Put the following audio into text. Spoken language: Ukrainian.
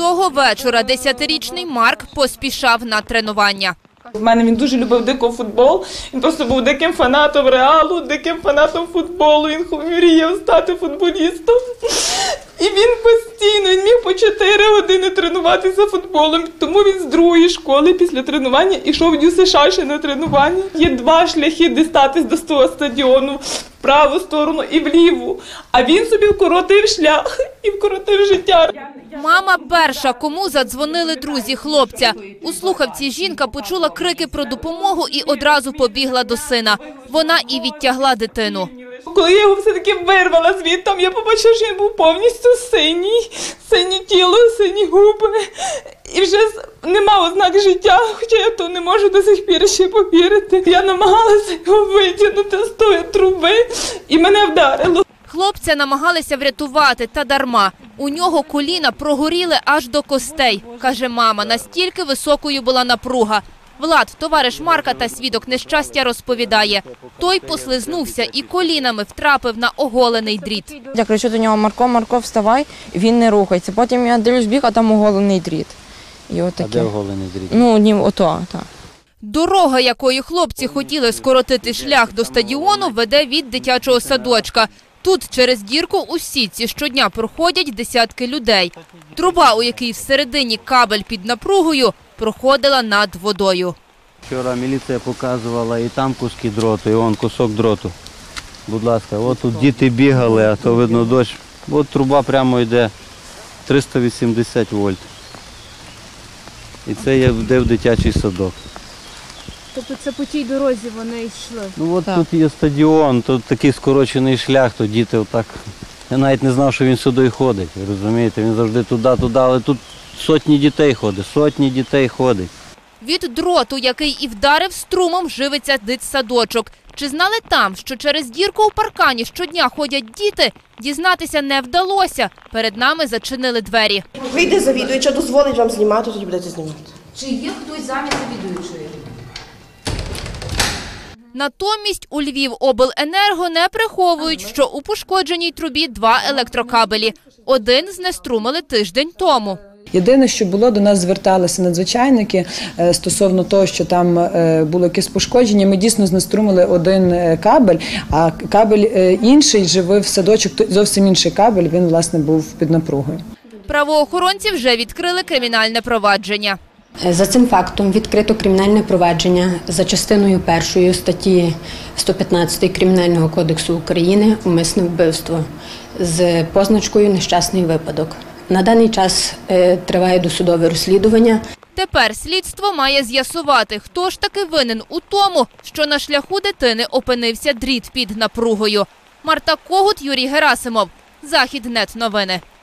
Того вечора 10-річний Марк поспішав на тренування. У мене він дуже любив дико футбол, він просто був диким фанатом Реалу, диким фанатом футболу, він мріяв стати футболістом. І він постійно, він міг по 4 години тренуватися футболом, тому він з другої школи після тренування йшов в ДЮСШ ще на тренування. Є 2 шляхи дістатись до того стадіону, в праву сторону і в ліву, а він собі вкоротив шлях і вкоротив життя. Мама перша, кому задзвонили друзі хлопця. У слухавці жінка почула крики про допомогу і одразу побігла до сина. Вона і відтягла дитину. Коли я його все-таки вирвала звідти, я побачила, що він був повністю синій, синє тіло, сині губи. І вже нема ознак життя, хоча я то не можу до сих пір ще повірити. Я намагалася його витягнути з тої труби і мене вдарило. Хлопця намагалися врятувати, та дарма. У нього коліна прогоріли аж до костей, каже мама, настільки високою була напруга. Влад, товариш Марка та свідок нещастя, розповідає. Той послизнувся і колінами втрапив на оголений дріт. Я кричу до нього: Марко, Марко, вставай, він не рухається. Потім я дивлюсь біг, а там оголений дріт. І А де оголений дріт? Ну, ні, ото, так. Дорога, якою хлопці хотіли скоротити шлях до стадіону, веде від дитячого садочка. Тут через дірку у сітці щодня проходять десятки людей. Труба, у якій всередині кабель під напругою, проходила над водою. Вчора міліція показувала і там куски дроту, і вон кусок дроту. Будь ласка, от тут діти бігали, а то видно дощ. От труба прямо йде 380 вольт. І це йде в дитячий садок. Тобто це по тій дорозі вони йшли? Ну от тут є стадіон, тут такий скорочений шлях, то діти отак. Я навіть не знав, що він сюди ходить, розумієте? Він завжди туди, але тут сотні дітей ходить. Від дроту, який і вдарив струмом, живиться дитсадочок. Чи знали там, що через дірку у паркані щодня ходять діти, дізнатися не вдалося. Перед нами зачинили двері. Вийде завідуюча, дозволить вам знімати, тоді будете знімати. Чи є хтось замість завідуючої? Натомість у Львівобленерго не приховують, що у пошкодженій трубі 2 електрокабелі. Один знеструмили тиждень тому. Єдине, що було, до нас зверталися надзвичайники стосовно того, що там було якесь пошкодження. Ми дійсно знеструмили один кабель, а кабель інший живив в садочок, зовсім інший кабель, він, власне, був під напругою. Правоохоронці вже відкрили кримінальне провадження. За цим фактом відкрито кримінальне провадження за частиною 1 статті 115 Кримінального кодексу України «Умисне вбивство» з позначкою «Нещасний випадок». На даний час триває досудове розслідування. Тепер слідство має з'ясувати, хто ж таки винен у тому, що на шляху дитини опинився дріт під напругою. Марта Когут, Юрій Герасимов. Західнет новини.